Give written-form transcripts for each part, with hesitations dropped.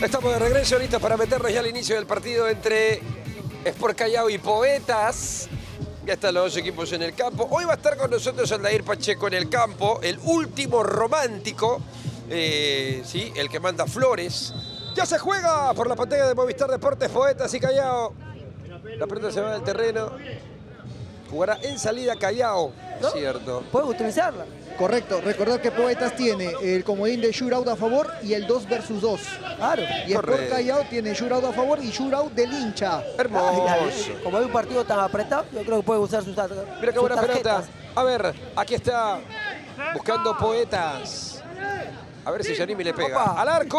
Estamos de regreso, listos para meternos ya al inicio del partido entre Sport Callao y Poetas. Ya están los dos equipos en el campo. Hoy va a estar con nosotros Aldair Pacheco en el campo, el último romántico, sí, el que manda flores. Ya se juega por la pantalla de Movistar Deportes, Poetas y Callao. La pelota se va del terreno. Jugará en salida Callao, ¿No? cierto. Puedes utilizarla. Correcto, recordad que Poetas tiene el comodín de shootout a favor y el 2 versus 2. Claro. Y Sport Callao tiene shootout a favor y shootout del hincha. Hermoso. Como hay un partido tan apretado, yo creo que puede usar sus tarjetas. Mira qué buena pelota. A ver, aquí está buscando Poetas. A ver si Yanimi le pega. Opa. ¡Al arco!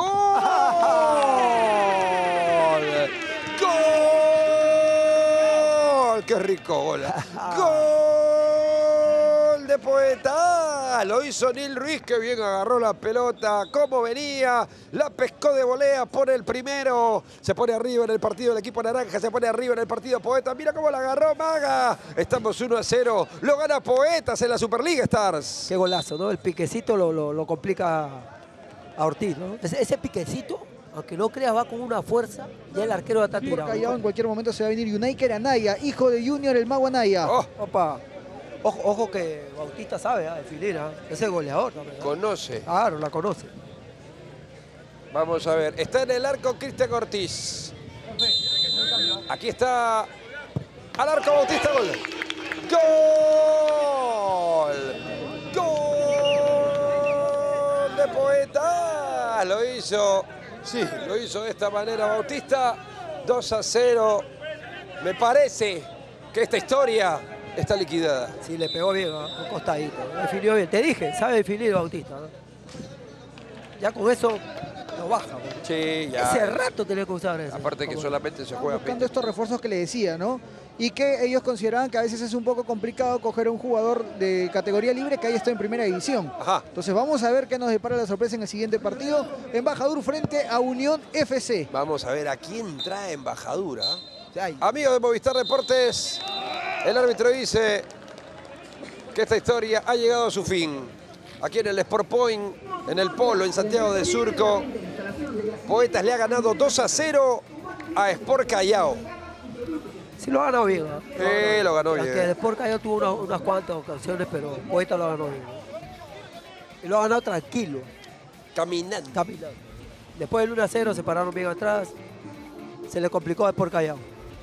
¡Gol! ¡Gol! ¡Qué rico gol! ¡Gol de Poetas! Lo hizo Nil Ruiz, que bien agarró la pelota. Cómo venía, la pescó de volea, pone el primero. Se pone arriba en el partido el equipo naranja, se pone arriba en el partido Poetas. Mira cómo la agarró Maga. Estamos 1-0. Lo gana Poetas en la Superliga Stars. Qué golazo, ¿no? El piquecito lo complica a Ortiz, ¿no? Ese piquecito, aunque no creas, va con una fuerza. Ya el arquero está Sport tirado. Callao en cualquier momento se va a venir Yunaker Anaya, hijo de Junior el Mago Anaya. Oh, Opa. Ojo que Bautista sabe, definir, ese goleador también. conoce. Claro, la conoce. Vamos a ver. Está en el arco Cristian Ortiz. Aquí está. Al arco Bautista. Gol. ¡Gol! ¡Gol de Poetas! Lo hizo. Sí, lo hizo de esta manera Bautista. 2-0. Me parece que esta historia está liquidada. Sí, le pegó bien, ¿no? Un costadito. Definió bien. Te dije, sabe definir Bautista, ¿no? Ya con eso lo baja, ¿no? Sí, ya. Hace rato tenía que usar eso. Aparte que solamente se juega Buscando 20. estos refuerzos que le decía, ¿no? Y que ellos consideraban que a veces es un poco complicado coger a un jugador de categoría libre que ahí está en primera división. Ajá. Entonces vamos a ver qué nos depara la sorpresa en el siguiente partido. Embajador frente a Unión FC. Vamos a ver a quién trae embajadura. Ay, Amigos de Movistar Deportes, el árbitro dice que esta historia ha llegado a su fin. Aquí en el Sport Point, en el Polo, en Santiago de Surco, Poetas le ha ganado 2-0 a Sport Callao. sí lo ha ganado bien, ¿no? Lo ganó bien. Que el Sport Callao tuvo unas cuantas ocasiones, pero Poeta lo ganó bien, ¿no? Y lo ha ganado tranquilo, Caminando. caminando. Después del 1-0 se pararon bien atrás. Se le complicó a Sport Callao.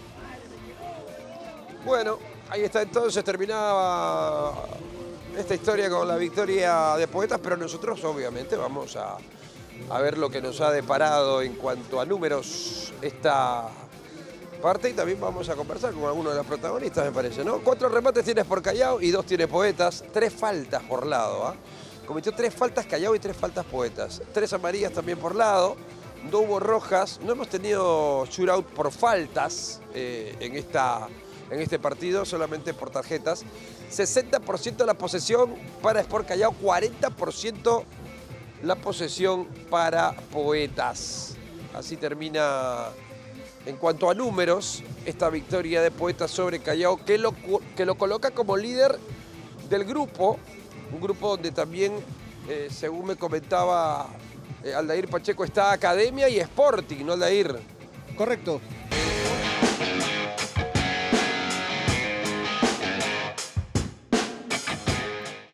Bueno, ahí está entonces, terminaba esta historia con la victoria de Poetas, pero nosotros obviamente vamos a ver lo que nos ha deparado en cuanto a números esta parte y también vamos a conversar con alguno de los protagonistas, me parece, ¿no? 4 remates tienes por Callao y 2 tiene Poetas, 3 faltas por lado, ¿ah? Cometió 3 faltas Callao y 3 faltas Poetas, 3 amarillas también por lado, no hubo rojas, no hemos tenido shootout por faltas en este partido, solamente por tarjetas. 60% la posesión para Sport Callao, 40% la posesión para Poetas. Así termina, en cuanto a números, esta victoria de Poetas sobre Callao, que lo coloca como líder del grupo, un grupo donde también, según me comentaba Aldair Pacheco, está Academia y Sporting, ¿no, Aldair? Correcto.